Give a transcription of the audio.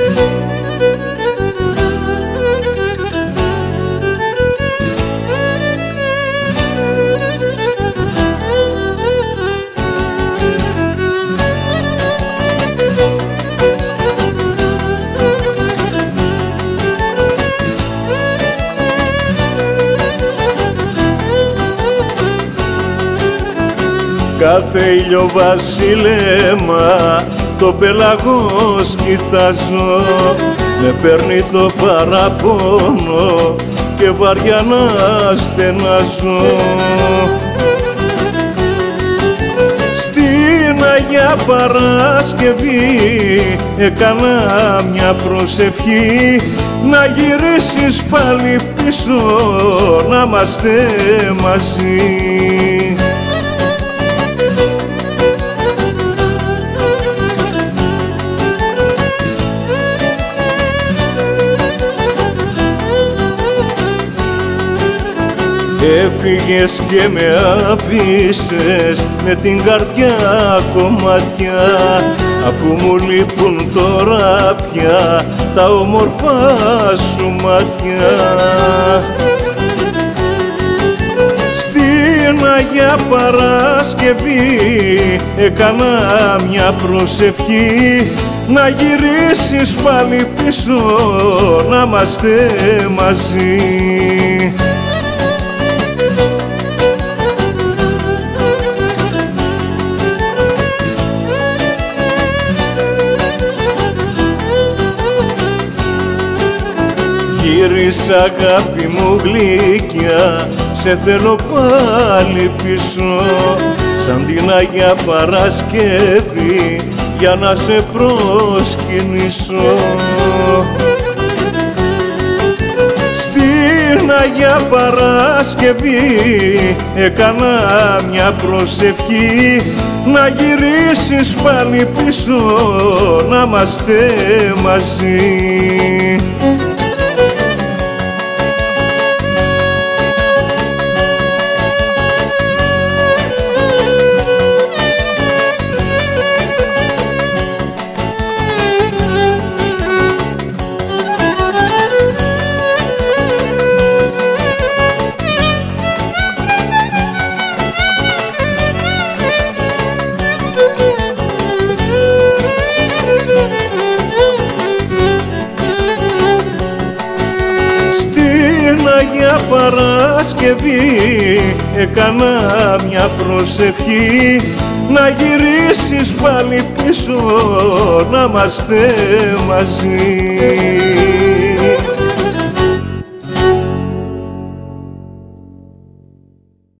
Κάθε ηλιοβασίλεμα το πέλαγος κοιτάζω, με παίρνει το παραπονό και βαριά να στενάζω. Στην Αγία Παρασκευή έκανα μια προσευχή, να γυρίσεις πάλι πίσω, να είμαστε μαζί. Έφυγες και με αφήσες με την καρδιά κομμάτια, αφού μου λείπουν τώρα πια τα όμορφα σου μάτια. Στην Αγία Παρασκευή έκανα μια προσευχή, να γυρίσεις πάλι πίσω, να είμαστε μαζί. Γύρισα αγάπη μου γλυκιά, σε θέλω πάλι πίσω, σαν την Αγία Παρασκευή, για να σε προσκυνήσω. Στην Αγία Παρασκευή έκανα μια προσευχή, να γυρίσεις πάλι πίσω, να είμαστε μαζί. Αγία Παρασκευή έκανα μια προσευχή, να γυρίσεις πάλι πίσω, να είμαστε μαζί.